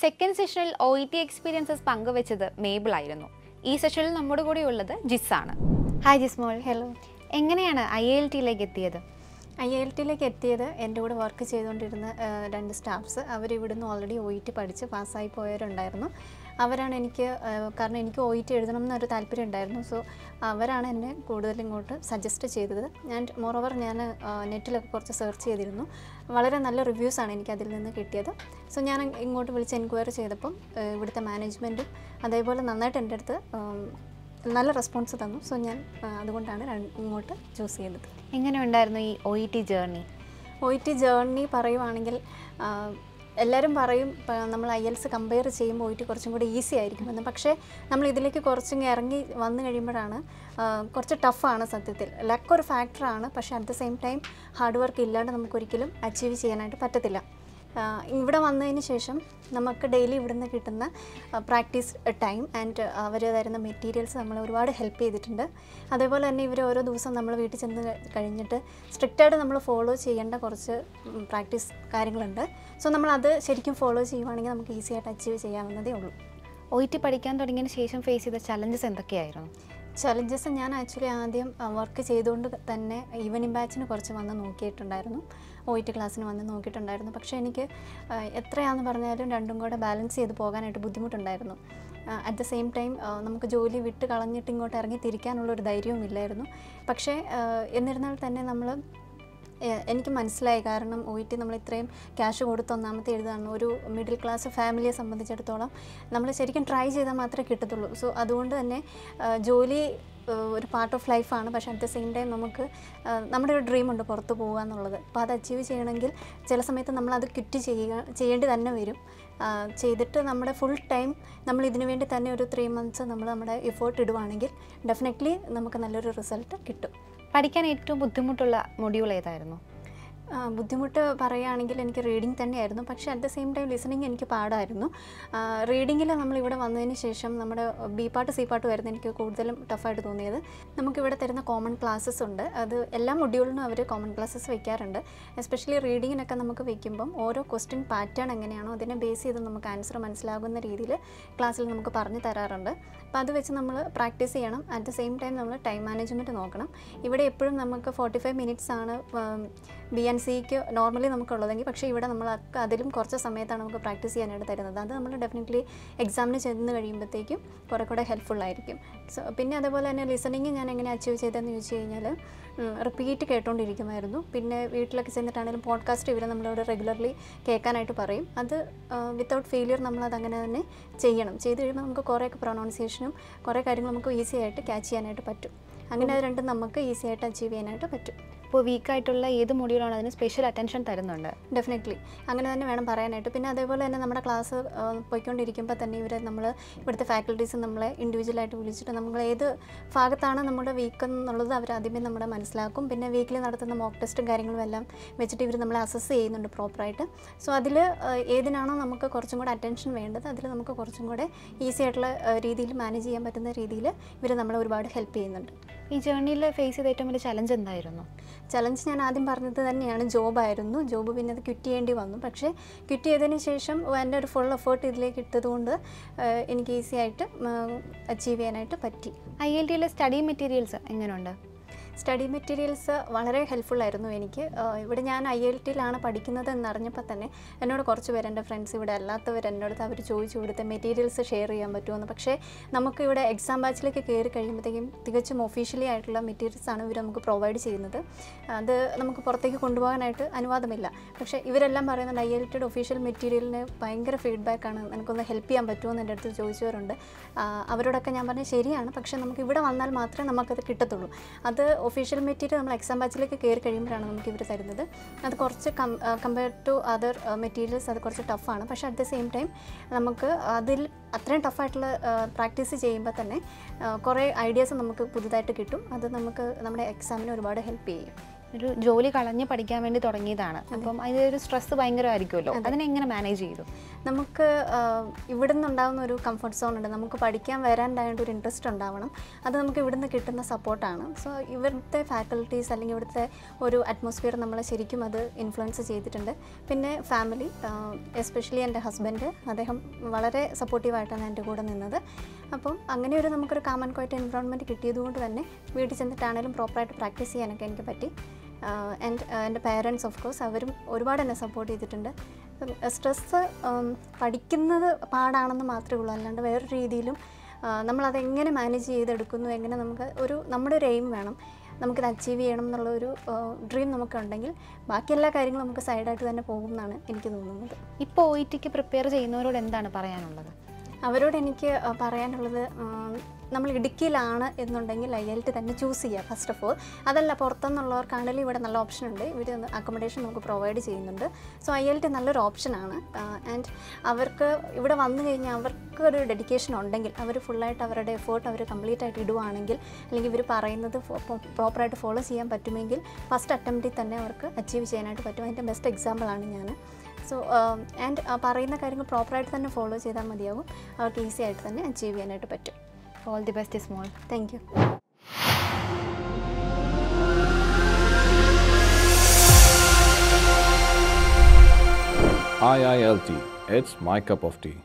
Second സെഷനിൽ OET experiences പങ്കുവെച്ചത് Mabel ആയിരുന്നു. ഈ സെഷനിൽ നമ്മുടെ കൂടെ ഉള്ളത് ജിസ്സാണ്. ഹായ് ജിസ്മോൾ. ഹലോ. എങ്ങനെയാണ് IILTയിലേക്ക് എത്തിയത്? IILTയിലേക്ക് എത്തിയത് എൻ്റെ കൂടെ വർക്ക് ചെയ്തുകൊണ്ടിരുന്ന 2 സ്റ്റാഫ്സ്. അവരിവിടുന്ന് ഓൾറെഡി OET പഠിച്ച് പാസ്സായി പോയവരുണ്ടായിരുന്നു. അവരാണ് എനിക്ക്, കാരണം എനിക്ക് OET എഴുതണം എന്നൊരു താല്പര്യം ഉണ്ടായിരുന്നു. സോ അവരാണ് എന്നെ കൂടുതൽ ഇങ്ങോട്ട് സജസ്റ്റ് ചെയ്തത്. മോറോവർ ഞാൻ നെറ്റിലൊക്കെ കുറച്ച് സെർച്ച് ചെയ്തിരുന്നു. വളരെ നല്ല റിവ്യൂസാണ് എനിക്ക് അതിൽ നിന്ന് കിട്ടിയത്. സോ ഞാൻ ഇങ്ങോട്ട് വിളിച്ച് എൻക്വയറി ചെയ്തപ്പം ഇവിടുത്തെ മാനേജ്മെൻറ്റും അതേപോലെ നന്നായിട്ട് എൻ്റെ അടുത്ത് നല്ല റെസ്പോൺസ് തന്നു. സോ ഞാൻ അതുകൊണ്ടാണ് ഇങ്ങോട്ട് ചൂസ് ചെയ്തത്. എങ്ങനെ ഉണ്ടായിരുന്നു ഈ OET ജേർണി? OET ജേർണി പറയുവാണെങ്കിൽ എല്ലാവരും പറയും നമ്മൾ IELTS കമ്പയർ ചെയ്യുമ്പോൾ OET കുറച്ചും കൂടി ഈസി ആയിരിക്കുമെന്ന്. പക്ഷേ നമ്മൾ ഇതിലേക്ക് കുറച്ചും ഇറങ്ങി വന്നു കഴിയുമ്പോഴാണ് കുറച്ച് ടഫാണ് സത്യത്തിൽ. ലക്ക് ഒരു ഫാക്ടറാണ്, പക്ഷേ at the same time hard work ഇല്ലാണ്ട് നമുക്കൊരിക്കലും അച്ചീവ് ചെയ്യാനായിട്ട് പറ്റത്തില്ല. ഇവിടെ വന്നതിന് ശേഷം നമുക്ക് ഡെയിലി ഇവിടുന്ന് കിട്ടുന്ന പ്രാക്ടീസ് ടൈം ആൻഡ് അവർ തരുന്ന മെറ്റീരിയൽസ് നമ്മളെ ഒരുപാട് ഹെൽപ്പ് ചെയ്തിട്ടുണ്ട്. അതേപോലെ തന്നെ ഇവർ ഓരോ ദിവസം നമ്മൾ വീട്ടിൽ ചെന്ന് കഴിഞ്ഞിട്ട് സ്ട്രിക്റ്റായിട്ട് നമ്മൾ ഫോളോ ചെയ്യേണ്ട കുറച്ച് പ്രാക്ടീസ് കാര്യങ്ങളുണ്ട്. സോ നമ്മളത് ശരിക്കും ഫോളോ ചെയ്യുവാണെങ്കിൽ നമുക്ക് ഈസി ആയിട്ട് അച്ചീവ് ചെയ്യാവുന്നതേ ഉള്ളൂ. OET പഠിക്കാൻ തുടങ്ങിയതിന് ശേഷം ഫേസ് ചെയ്ത ചലഞ്ചസ് എന്തൊക്കെയായിരുന്നു? ചലഞ്ചസ് ഞാൻ ആക്ച്വലി ആദ്യം വർക്ക് ചെയ്തുകൊണ്ട് തന്നെ ഈവനിങ് ബാച്ചിന് കുറച്ച് വന്ന് നോക്കിയിട്ടുണ്ടായിരുന്നു, OET ക്ലാസ്സിന് വന്ന് നോക്കിയിട്ടുണ്ടായിരുന്നു. പക്ഷേ എനിക്ക് എത്രയാണെന്ന് പറഞ്ഞാലും രണ്ടും കൂടെ ബാലൻസ് ചെയ്ത് പോകാനായിട്ട് ബുദ്ധിമുട്ടുണ്ടായിരുന്നു. അറ്റ് ദ സെയിം ടൈം നമുക്ക് ജോലി വിട്ട് കളഞ്ഞിട്ട് ഇങ്ങോട്ട് ഇറങ്ങി തിരിക്കാനുള്ളൊരു ധൈര്യവും ഇല്ലായിരുന്നു. പക്ഷേ എന്നിരുന്നാൽ തന്നെ എനിക്ക് മനസ്സിലായി, കാരണം OET നമ്മൾ ഇത്രയും ക്യാഷ് കൊടുത്ത് ഒന്നാമത്തെ എഴുതാണ്. ഒരു മിഡിൽ ക്ലാസ് ഫാമിലിയെ സംബന്ധിച്ചിടത്തോളം നമ്മൾ ശരിക്കും ട്രൈ ചെയ്താൽ മാത്രമേ കിട്ടത്തുള്ളൂ. സോ അതുകൊണ്ട് തന്നെ ജോലി ഒരു പാർട്ട് ഓഫ് ലൈഫാണ്. പക്ഷേ അറ്റ് ദ സെയിം ടൈം നമുക്ക് നമ്മുടെ ഒരു ഡ്രീമുണ്ട് പുറത്ത് പോകുക എന്നുള്ളത്. അപ്പോൾ അത് അച്ചീവ് ചെയ്യണമെങ്കിൽ ചില സമയത്ത് നമ്മളത് ചെയ്യേണ്ടി തന്നെ വരും. ചെയ്തിട്ട് നമ്മുടെ ഫുൾ ടൈം നമ്മൾ ഇതിനു വേണ്ടി തന്നെ ഒരു 3 months നമ്മൾ നമ്മുടെ എഫേർട്ട് ഇടുവാണെങ്കിൽ ഡെഫിനറ്റ്ലി നമുക്ക് നല്ലൊരു റിസൾട്ട് കിട്ടും. പഠിക്കാൻ ഏറ്റവും ബുദ്ധിമുട്ടുള്ള മൊഡ്യൂൾ ഏതായിരുന്നു? ബുദ്ധിമുട്ട് പറയുകയാണെങ്കിൽ എനിക്ക് റീഡിങ് തന്നെയായിരുന്നു. പക്ഷേ at the same time listening എനിക്ക് പാടായിരുന്നു. റീഡിങ്ങിൽ നമ്മളിവിടെ വന്നതിന് ശേഷം നമ്മുടെ B പാർട്ട് C പാർട്ട് വരുന്നത് എനിക്ക് കൂടുതലും ടഫായിട്ട് തോന്നിയത്. നമുക്കിവിടെ തരുന്ന കോമൺ ക്ലാസ്സസ് ഉണ്ട്. അത് എല്ലാ മൊഡ്യൂളിനും അവർ കോമൺ ക്ലാസ്സസ് വയ്ക്കാറുണ്ട്. എസ്പെഷ്യലി റീഡിങ്ങിനൊക്കെ നമുക്ക് വയ്ക്കുമ്പം ഓരോ ക്വസ്റ്റ്യൻ പാറ്റേൺ എങ്ങനെയാണോ അതിനെ ബേസ് ചെയ്ത് നമുക്ക് ആൻസർ മനസ്സിലാകുന്ന രീതിയിൽ ക്ലാസ്സിൽ നമുക്ക് പറഞ്ഞു തരാറുണ്ട്. അപ്പോൾ അത് വെച്ച് നമ്മൾ പ്രാക്ടീസ് ചെയ്യണം. അറ്റ് ദ സെയിം ടൈം നമ്മൾ ടൈം മാനേജ്മെൻറ്റ് നോക്കണം. ഇവിടെ എപ്പോഴും നമുക്ക് 45 minutes ആണ് B&Cക്ക് നോർമലി നമുക്കുള്ളതെങ്കിൽ, പക്ഷേ ഇവിടെ നമ്മൾ അതിലും കുറച്ച് സമയത്താണ് നമുക്ക് പ്രാക്ടീസ് ചെയ്യാനായിട്ട് തരുന്നത്. അത് നമ്മൾ ഡെഫിനറ്റ്ലി എക്സാമിന് ചെന്ന് കഴിയുമ്പോഴത്തേക്കും കുറേ ഹെൽപ്ഫുള്ളായിരിക്കും. സോ പിന്നെ അതേപോലെ തന്നെ ലിസണിങ് ഞാൻ എങ്ങനെ അച്ചീവ് ചെയ്തതെന്ന് ചോദിച്ചു കഴിഞ്ഞാൽ റിപ്പീറ്റ് കേട്ടുകൊണ്ടിരിക്കുമായിരുന്നു. പിന്നെ വീട്ടിലൊക്കെ ചെന്നിട്ടാണെങ്കിലും പോഡ്കാസ്റ്റ് ഇവർ നമ്മളോട് റെഗുലർലി കേൾക്കാനായിട്ട് പറയും. അത് വിത്തൗട്ട് ഫെയിലിയർ നമ്മളത് അങ്ങനെ തന്നെ ചെയ്യണം. ചെയ്ത് കഴിയുമ്പോൾ നമുക്ക് കുറേയൊക്കെ പ്രൊനൗൺസിയേഷനും കുറേ കാര്യങ്ങൾ നമുക്ക് ഈസി ആയിട്ട് ക്യാച്ച് ചെയ്യാനായിട്ട് പറ്റും. അങ്ങനെ അത് രണ്ടും നമുക്ക് ഈസി ആയിട്ട് അച്ചീവ് ചെയ്യാനായിട്ട് പറ്റും. ഇപ്പോൾ വീക്കായിട്ടുള്ള ഏത് മൊഡ്യൂളാണ് അതിന് സ്പെഷ്യൽ അറ്റൻഷൻ തരുന്നുണ്ട്? ഡെഫിനറ്റ്ലി അങ്ങനെ തന്നെ വേണം പറയാനായിട്ട്. പിന്നെ അതേപോലെ തന്നെ നമ്മുടെ ക്ലാസ് പോയിക്കൊണ്ടിരിക്കുമ്പോൾ തന്നെ ഇവിടുത്തെ ഫാക്കൽറ്റീസ് നമ്മളെ ഇൻഡിവിജ്വലായിട്ട് വിളിച്ചിട്ട് നമ്മൾ ഏത് ഭാഗത്താണ് നമ്മുടെ വീക്ക് എന്നുള്ളത് അവർ ആദ്യമേ നമ്മുടെ മനസ്സിലാക്കും. പിന്നെ വീക്കിലി നടത്തുന്ന മോക്ക് ടെസ്റ്റും കാര്യങ്ങളും എല്ലാം വെച്ചിട്ട് ഇവർ നമ്മളെ അസസ് ചെയ്യുന്നുണ്ട് പ്രോപ്പറായിട്ട്. സോ അതിൽ ഏതിനാണോ നമുക്ക് കുറച്ചും കൂടെ അറ്റൻഷൻ വേണ്ടത് അതിൽ നമുക്ക് കുറച്ചും കൂടെ ഈസി ആയിട്ടുള്ള രീതിയിൽ മാനേജ് ചെയ്യാൻ പറ്റുന്ന രീതിയിൽ ഇവർ നമ്മളെ ഒരുപാട് ഹെൽപ്പ് ചെയ്യുന്നുണ്ട്. ഈ ജേർണിയിൽ ഫേസ് ചെയ്ത ഏറ്റവും വലിയ ചലഞ്ച് എന്തായിരുന്നു? ചലഞ്ച് ഞാൻ ആദ്യം പറഞ്ഞത് തന്നെയാണ്, ജോബായിരുന്നു. ജോബ് പിന്നെ അത് ക്വിറ്റ് ചെയ്യേണ്ടി വന്നു. പക്ഷേ ക്വിറ്റ് ചെയ്തതിന് ശേഷം എൻ്റെ ഒരു ഫുൾ എഫേർട്ട് ഇതിലേക്ക് ഇട്ടതുകൊണ്ട് എനിക്ക് ഈസി ആയിട്ട് അച്ചീവ് ചെയ്യാനായിട്ട് പറ്റി. IILTയിലെ സ്റ്റഡി മെറ്റീരിയൽസ് എങ്ങനെയുണ്ട്? സ്റ്റഡി മെറ്റീരിയൽസ് വളരെ ഹെൽപ്ഫുള്ളായിരുന്നു എനിക്ക്. ഇവിടെ ഞാൻ IILTയിലാണ് പഠിക്കുന്നത് എന്നറിഞ്ഞപ്പോൾ തന്നെ എന്നോട് കുറച്ച് പേര്, എൻ്റെ ഫ്രണ്ട്സ് ഇവിടെ അല്ലാത്തവർ എന്നോട് അവർ ചോദിച്ചു കൊടുത്ത മെറ്റീരിയൽസ് ഷെയർ ചെയ്യാൻ പറ്റുമെന്ന്. പക്ഷേ നമുക്കിവിടെ എക്സാം ബാച്ചിലേക്ക് കയറി കഴിയുമ്പോഴത്തേക്കും തികച്ചും ഒഫീഷ്യലി ആയിട്ടുള്ള മെറ്റീരിയൽസാണ് ഇവർ നമുക്ക് പ്രൊവൈഡ് ചെയ്യുന്നത്. അത് നമുക്ക് പുറത്തേക്ക് കൊണ്ടുപോകാനായിട്ട് അനുവാദമില്ല. പക്ഷേ ഇവരെല്ലാം പറയുന്നുണ്ട് IILTയുടെ ഒഫീഷ്യൽ മെറ്റീരിയലിന് ഭയങ്കര ഫീഡ്ബാക്കാണ്, എനിക്കൊന്ന് ഹെൽപ്പ് ചെയ്യാൻ പറ്റുമോ എന്ന് എൻ്റെ അടുത്ത് ചോദിച്ചവരുണ്ട്. അവരോടൊക്കെ ഞാൻ പറഞ്ഞു ശരിയാണ്, പക്ഷേ നമുക്ക് ഇവിടെ വന്നാൽ മാത്രമേ നമുക്കത് കിട്ടത്തുള്ളൂ. അത് ഒഫീഷ്യൽ മെറ്റീരിയൽ നമ്മൾ എക്സാം ബാച്ചിലേക്ക് കയറി കഴിയുമ്പോഴാണ് നമുക്ക് ഇവർ തരുന്നത്. അത് കുറച്ച് കമ്പയർ ടു അതർ മെറ്റീരിയൽസ് അത് കുറച്ച് ടഫാണ്. പക്ഷേ അറ്റ് ദ സെയിം ടൈം നമുക്ക് അതിൽ അത്രയും ടഫായിട്ടുള്ള പ്രാക്ടീസ് ചെയ്യുമ്പോൾ തന്നെ കുറേ ഐഡിയാസ് നമുക്ക് പുതുതായിട്ട് കിട്ടും. അത് നമുക്ക് നമ്മുടെ എക്സാമിന് ഒരുപാട് ഹെൽപ്പ് ചെയ്യും. ഒരു ജോലി കളഞ്ഞ് പഠിക്കാൻ വേണ്ടി തുടങ്ങിയതാണ്. അപ്പം അതിലൊരു സ്ട്രെസ് ഭയങ്കരമായിരിക്കുമല്ലോ. അതിനെങ്ങനെ മാനേജ് ചെയ്തു? നമുക്ക് ഇവിടെ നിന്നുണ്ടാകുന്ന ഒരു കംഫർട്ട് സോൺ ഉണ്ട്. നമുക്ക് പഠിക്കാൻ വരാനായിട്ട് ഒരു ഇൻട്രസ്റ്റ് ഉണ്ടാവണം. അത് നമുക്ക് ഇവിടുന്ന് കിട്ടുന്ന സപ്പോർട്ടാണ്. സോ ഇവിടുത്തെ ഫാക്കൽറ്റീസ് അല്ലെങ്കിൽ ഇവിടുത്തെ ഒരു അറ്റ്മോസ്ഫിയർ നമ്മളെ ശരിക്കും അത് ഇൻഫ്ലുവൻസ് ചെയ്തിട്ടുണ്ട്. പിന്നെ ഫാമിലി, എസ്പെഷ്യലി എൻ്റെ ഹസ്ബൻഡ്, അദ്ദേഹം വളരെ സപ്പോർട്ടീവായിട്ടാണ് എൻ്റെ കൂടെ നിന്നത്. അപ്പം അങ്ങനെ ഒരു നമുക്കൊരു കാം ആൻഡ് ക്വയറ്റ് എൻവയോൺമെൻറ്റ് കിട്ടിയതുകൊണ്ട് തന്നെ വീട്ടിൽ ചെന്നിട്ടാണെങ്കിലും പ്രോപ്പറായിട്ട് പ്രാക്ടീസ് ചെയ്യാനൊക്കെ എനിക്ക് പറ്റി. എൻ്റെ പേരൻസ് ഓഫ് കോഴ്സ് അവരും ഒരുപാട് എന്നെ സപ്പോർട്ട് ചെയ്തിട്ടുണ്ട്. സ്ട്രെസ്സ് പഠിക്കുന്നത് പാടാണെന്ന് മാത്രമേ ഉള്ളൂ, അല്ലാണ്ട് വേറൊരു രീതിയിലും നമ്മളതെങ്ങനെ മാനേജ് ചെയ്തെടുക്കുന്നു, എങ്ങനെ നമുക്ക് നമ്മുടെ ഒരു എയിം വേണം, നമുക്കിത് അച്ചീവ് ചെയ്യണം എന്നുള്ളൊരു ഡ്രീം നമുക്കുണ്ടെങ്കിൽ ബാക്കി എല്ലാ കാര്യങ്ങളും നമുക്ക് സൈഡായിട്ട് തന്നെ പോകും എന്നാണ് എനിക്ക് തോന്നുന്നത്. ഇപ്പോൾ OETക്ക് പ്രിപ്പയർ ചെയ്യുന്നവരോട് എന്താണ് പറയാനുള്ളത്? അവരോട് എനിക്ക് പറയാനുള്ളത്, നമ്മൾ ഇടുക്കിയിലാണ് എന്നുണ്ടെങ്കിൽ IELT തന്നെ ചൂസ് ചെയ്യുക ഫസ്റ്റ് ഓഫ് ഓൾ. അതല്ല പുറത്തുനിന്നുള്ളവർക്കാണെങ്കിലും ഇവിടെ നല്ല ഓപ്ഷൻ ഉണ്ട്. ഇവർ അക്കോമഡേഷൻ നമുക്ക് പ്രൊവൈഡ് ചെയ്യുന്നുണ്ട്. സോ IELT നല്ലൊരു ഓപ്ഷനാണ്. ആൻഡ് അവർക്ക് ഇവിടെ വന്നു കഴിഞ്ഞാൽ അവർക്ക് ഒരു ഡെഡിക്കേഷൻ ഉണ്ടെങ്കിൽ അവർ ഫുള്ളായിട്ട് അവരുടെ എഫേർട്ട് അവർ കംപ്ലീറ്റ് ആയിട്ട് ഇടുവാണെങ്കിൽ, അല്ലെങ്കിൽ ഇവർ പറയുന്നത് പ്രോപ്പറായിട്ട് ഫോളോ ചെയ്യാൻ പറ്റുമെങ്കിൽ ഫസ്റ്റ് അറ്റംപ്റ്റിൽ തന്നെ അവർക്ക് അച്ചീവ് ചെയ്യാനായിട്ട് പറ്റും. അതിൻ്റെ ബെസ്റ്റ് എക്സാമ്പിളാണ് ഞാൻ. സോ ആൻഡ് പറയുന്ന കാര്യങ്ങൾ പ്രോപ്പറായിട്ട് തന്നെ ഫോളോ ചെയ്താൽ മതിയാവും. അവർക്ക് ഈസി ആയിട്ട് തന്നെ അച്ചീവ് ചെയ്യാനായിട്ട് പറ്റും. All the best, Ismol. Thank you. IILT, it's my cup of tea.